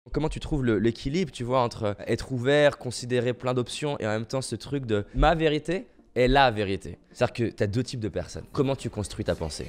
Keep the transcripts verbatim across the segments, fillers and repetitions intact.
Comment tu trouves le- l'équilibre, tu vois, entre être ouvert, considérer plein d'options et en même temps ce truc de ma vérité est la vérité. C'est-à-dire que tu as deux types de personnes. Comment tu construis ta pensée?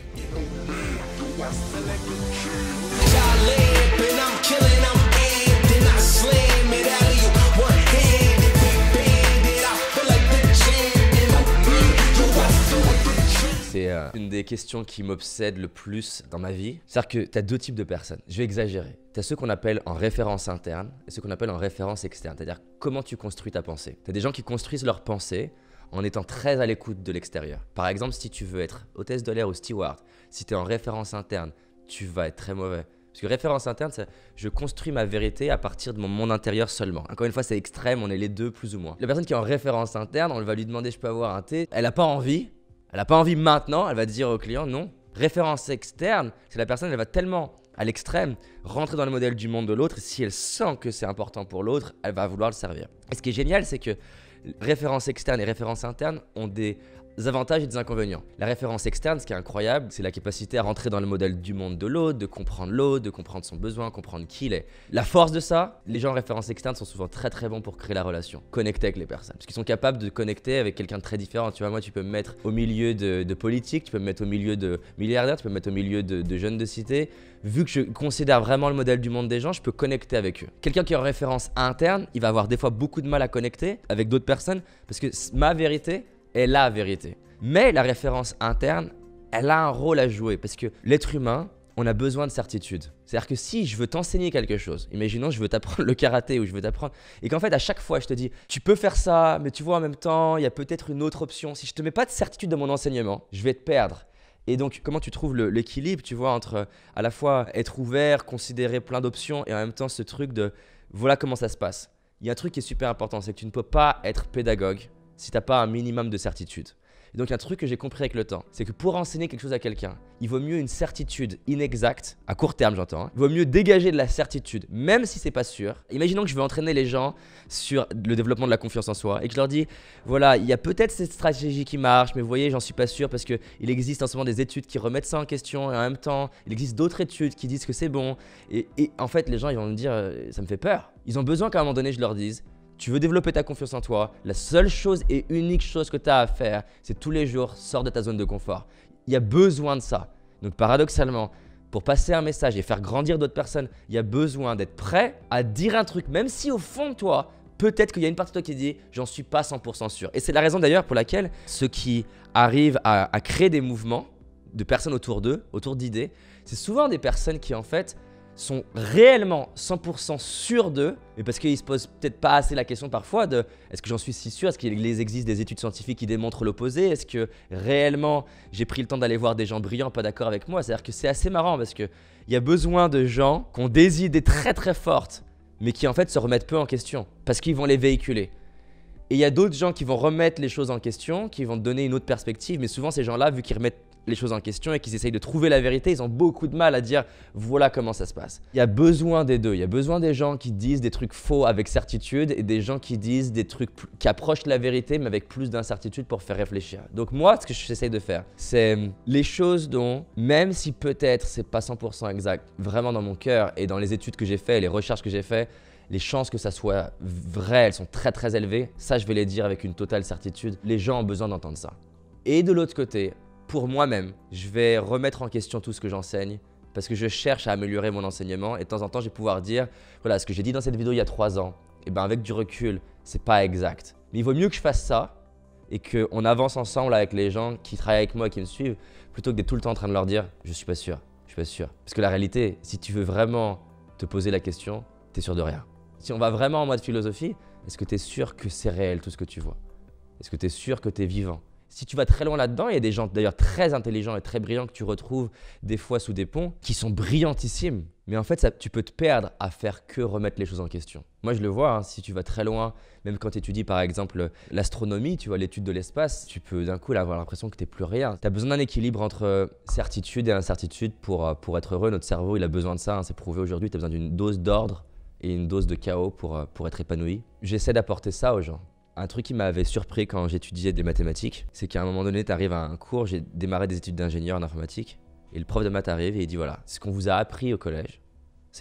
C'est euh, une des questions qui m'obsède le plus dans ma vie. C'est-à-dire que tu as deux types de personnes. Je vais exagérer. Tu as ceux qu'on appelle en référence interne et ceux qu'on appelle en référence externe. C'est-à-dire comment tu construis ta pensée. Tu as des gens qui construisent leur pensée en étant très à l'écoute de l'extérieur. Par exemple, si tu veux être hôtesse de l'air ou steward, si tu es en référence interne, tu vas être très mauvais. Parce que référence interne, c'est je construis ma vérité à partir de mon monde intérieur seulement. Encore une fois, c'est extrême, on est les deux plus ou moins. La personne qui est en référence interne, on va lui demander je peux avoir un thé. Elle n'a pas envie. Elle n'a pas envie maintenant, elle va dire au client non. Référence externe, c'est la personne, elle va tellement à l'extrême rentrer dans le modèle du monde de l'autre. Et si elle sent que c'est important pour l'autre, elle va vouloir le servir. Et ce qui est génial, c'est que référence externe et référence interne ont des avantages et des inconvénients. La référence externe, ce qui est incroyable, c'est la capacité à rentrer dans le modèle du monde de l'autre, de comprendre l'autre, de comprendre son besoin, comprendre qui il est. La force de ça, les gens en référence externe sont souvent très très bons pour créer la relation, connecter avec les personnes. Parce qu'ils sont capables de connecter avec quelqu'un de très différent. Tu vois, moi, tu peux me mettre au milieu de, de politique, tu peux me mettre au milieu de milliardaires, tu peux me mettre au milieu de, de jeunes de cité. Vu que je considère vraiment le modèle du monde des gens, je peux connecter avec eux. Quelqu'un qui est en référence interne, il va avoir des fois beaucoup de mal à connecter avec d'autres personnes parce que ma vérité est la vérité. Mais la référence interne, elle a un rôle à jouer parce que l'être humain, on a besoin de certitude. C'est-à-dire que si je veux t'enseigner quelque chose, imaginons je veux t'apprendre le karaté ou je veux t'apprendre, et qu'en fait à chaque fois je te dis tu peux faire ça, mais tu vois en même temps il y a peut-être une autre option. Si je te mets pas de certitude dans mon enseignement, je vais te perdre. Et donc comment tu trouves le- l'équilibre, tu vois, entre à la fois être ouvert, considérer plein d'options et en même temps ce truc de voilà comment ça se passe. Il y a un truc qui est super important, c'est que tu ne peux pas être pédagogue si tu n'as pas un minimum de certitude. Et donc un truc que j'ai compris avec le temps, c'est que pour enseigner quelque chose à quelqu'un, il vaut mieux une certitude inexacte, à court terme j'entends, hein. Il vaut mieux dégager de la certitude, même si c'est pas sûr. Imaginons que je veux entraîner les gens sur le développement de la confiance en soi et que je leur dis, voilà, il y a peut-être cette stratégie qui marche, mais vous voyez, j'en suis pas sûr parce qu'il existe en ce moment des études qui remettent ça en question et en même temps, il existe d'autres études qui disent que c'est bon. Et, et en fait, les gens, ils vont me dire, euh, ça me fait peur. Ils ont besoin qu'à un moment donné, je leur dise, tu veux développer ta confiance en toi, la seule chose et unique chose que tu as à faire, c'est tous les jours, sors de ta zone de confort. Il y a besoin de ça. Donc paradoxalement, pour passer un message et faire grandir d'autres personnes, il y a besoin d'être prêt à dire un truc, même si au fond de toi, peut-être qu'il y a une partie de toi qui dit « j'en suis pas cent pour cent sûr ». Et c'est la raison d'ailleurs pour laquelle ceux qui arrivent à, à créer des mouvements de personnes autour d'eux, autour d'idées, c'est souvent des personnes qui en fait sont réellement cent pour cent sûrs d'eux, mais parce qu'ils se posent peut-être pas assez la question parfois de est-ce que j'en suis si sûr, est-ce qu'il existe des études scientifiques qui démontrent l'opposé, est-ce que réellement j'ai pris le temps d'aller voir des gens brillants pas d'accord avec moi. C'est-à-dire que c'est assez marrant parce qu'il y a besoin de gens qui ont des idées très très fortes, mais qui en fait se remettent peu en question parce qu'ils vont les véhiculer. Et il y a d'autres gens qui vont remettre les choses en question, qui vont te donner une autre perspective, mais souvent ces gens-là, vu qu'ils remettent les choses en question et qu'ils essayent de trouver la vérité, ils ont beaucoup de mal à dire voilà comment ça se passe. Il y a besoin des deux, il y a besoin des gens qui disent des trucs faux avec certitude et des gens qui disent des trucs qui approchent la vérité mais avec plus d'incertitude pour faire réfléchir. Donc moi, ce que j'essaye de faire, c'est les choses dont, même si peut-être c'est pas cent pour cent exact, vraiment dans mon cœur et dans les études que j'ai faites, les recherches que j'ai faites, les chances que ça soit vrai, elles sont très très élevées. Ça, je vais les dire avec une totale certitude. Les gens ont besoin d'entendre ça. Et de l'autre côté, pour moi-même, je vais remettre en question tout ce que j'enseigne parce que je cherche à améliorer mon enseignement et de temps en temps, je vais pouvoir dire voilà, ce que j'ai dit dans cette vidéo il y a trois ans, et ben avec du recul, c'est pas exact. Mais il vaut mieux que je fasse ça et qu'on avance ensemble avec les gens qui travaillent avec moi et qui me suivent plutôt que d'être tout le temps en train de leur dire je suis pas sûr, je suis pas sûr. Parce que la réalité, si tu veux vraiment te poser la question, tu es sûr de rien. Si on va vraiment en mode philosophie, est-ce que tu es sûr que c'est réel tout ce que tu vois? Est-ce que tu es sûr que tu es vivant? Si tu vas très loin là-dedans, il y a des gens d'ailleurs très intelligents et très brillants que tu retrouves des fois sous des ponts qui sont brillantissimes. Mais en fait, ça, tu peux te perdre à faire que remettre les choses en question. Moi, je le vois, hein, si tu vas très loin, même quand tu étudies par exemple l'astronomie, tu vois, l'étude de l'espace, tu peux d'un coup avoir l'impression que tu n'es plus rien. Tu as besoin d'un équilibre entre certitude et incertitude pour, pour être heureux. Notre cerveau, il a besoin de ça, hein, c'est prouvé aujourd'hui. Tu as besoin d'une dose d'ordre et une dose de chaos pour, pour être épanoui. J'essaie d'apporter ça aux gens. Un truc qui m'avait surpris quand j'étudiais des mathématiques, c'est qu'à un moment donné, tu arrives à un cours, j'ai démarré des études d'ingénieur en informatique, et le prof de maths arrive et il dit voilà, ce qu'on vous a appris au collège, c'est faux.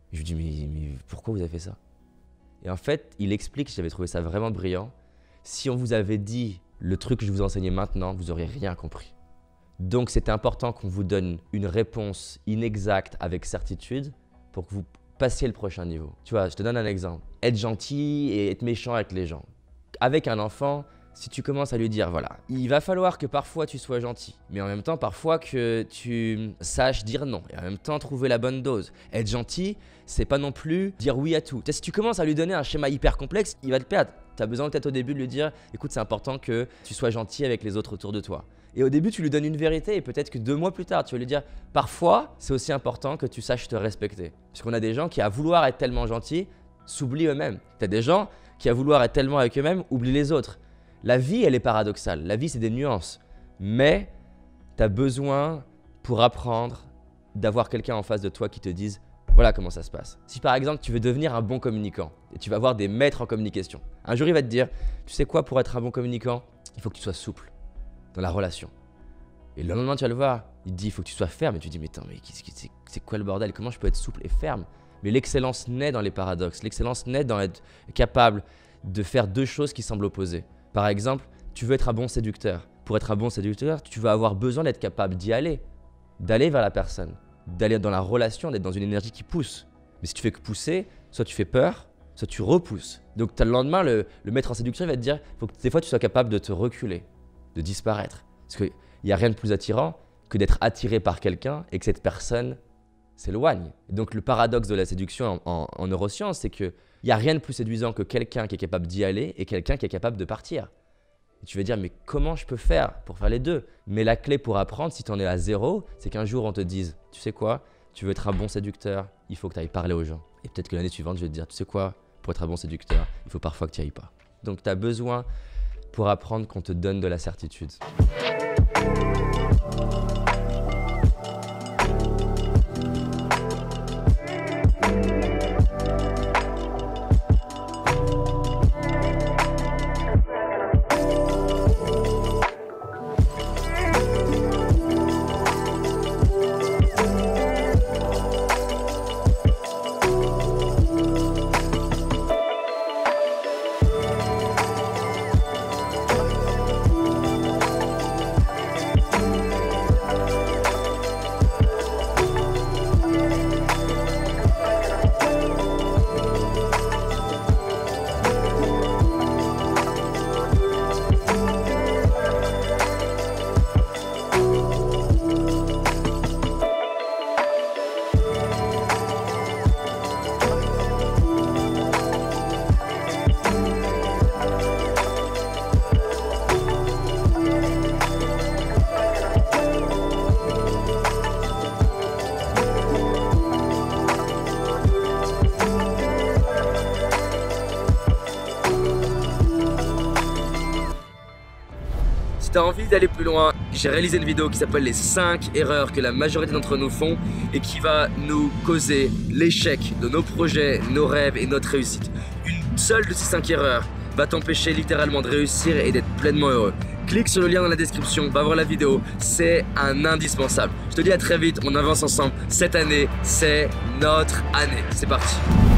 Je lui dis, mais, mais pourquoi vous avez fait ça? Et en fait, il explique, j'avais trouvé ça vraiment brillant, si on vous avait dit le truc que je vous enseignais maintenant, vous n'auriez rien compris. Donc c'était important qu'on vous donne une réponse inexacte avec certitude pour que vous passiez le prochain niveau. Tu vois, je te donne un exemple. Être gentil et être méchant avec les gens. Avec un enfant, si tu commences à lui dire, voilà, il va falloir que parfois tu sois gentil, mais en même temps parfois que tu saches dire non, et en même temps trouver la bonne dose. Être gentil, c'est pas non plus dire oui à tout. Si tu commences à lui donner un schéma hyper complexe, il va te perdre. Tu as besoin peut-être au début de lui dire, écoute, c'est important que tu sois gentil avec les autres autour de toi. Et au début, tu lui donnes une vérité et peut-être que deux mois plus tard, tu vas lui dire, parfois, c'est aussi important que tu saches te respecter. Parce qu'on a des gens qui, à vouloir être tellement gentils, s'oublient eux-mêmes. Tu as des gens qui, à vouloir être tellement avec eux-mêmes, oublient les autres. La vie, elle est paradoxale. La vie, c'est des nuances. Mais tu as besoin, pour apprendre, d'avoir quelqu'un en face de toi qui te dise, voilà comment ça se passe. Si par exemple, tu veux devenir un bon communicant et tu vas avoir des maîtres en communication, un jour, il va te dire, tu sais quoi, pour être un bon communicant, il faut que tu sois souple dans la relation. Et le lendemain, tu vas le voir, il te dit, il faut que tu sois ferme. Et tu te dis, mais attends, mais c'est quoi le bordel? Comment je peux être souple et ferme? Mais l'excellence naît dans les paradoxes. L'excellence naît dans être capable de faire deux choses qui semblent opposées. Par exemple, tu veux être un bon séducteur. Pour être un bon séducteur, tu vas avoir besoin d'être capable d'y aller, d'aller vers la personne, d'aller dans la relation, d'être dans une énergie qui pousse. Mais si tu fais que pousser, soit tu fais peur, soit tu repousses. Donc le lendemain, le, le maître en séduction, il va te dire, il faut que des fois tu sois capable de te reculer, de disparaître. Parce qu'il n'y a rien de plus attirant que d'être attiré par quelqu'un et que cette personne s'éloigne. Donc le paradoxe de la séduction en, en, en neurosciences, c'est qu'il n'y a rien de plus séduisant que quelqu'un qui est capable d'y aller et quelqu'un qui est capable de partir. Et tu vas dire, mais comment je peux faire pour faire les deux? Mais la clé pour apprendre, si tu en es à zéro, c'est qu'un jour on te dise, tu sais quoi, tu veux être un bon séducteur, il faut que tu ailles parler aux gens. Et peut-être que l'année suivante, je vais te dire, tu sais quoi, pour être un bon séducteur, il faut parfois que tu n'y ailles pas. Donc tu as besoin, pour apprendre, qu'on te donne de la certitude. Si tu as envie d'aller plus loin, j'ai réalisé une vidéo qui s'appelle les cinq erreurs que la majorité d'entre nous font et qui va nous causer l'échec de nos projets, nos rêves et notre réussite. Une seule de ces cinq erreurs va t'empêcher littéralement de réussir et d'être pleinement heureux. Clique sur le lien dans la description, va voir la vidéo, c'est un indispensable. Je te dis à très vite, on avance ensemble. Cette année, c'est notre année. C'est parti.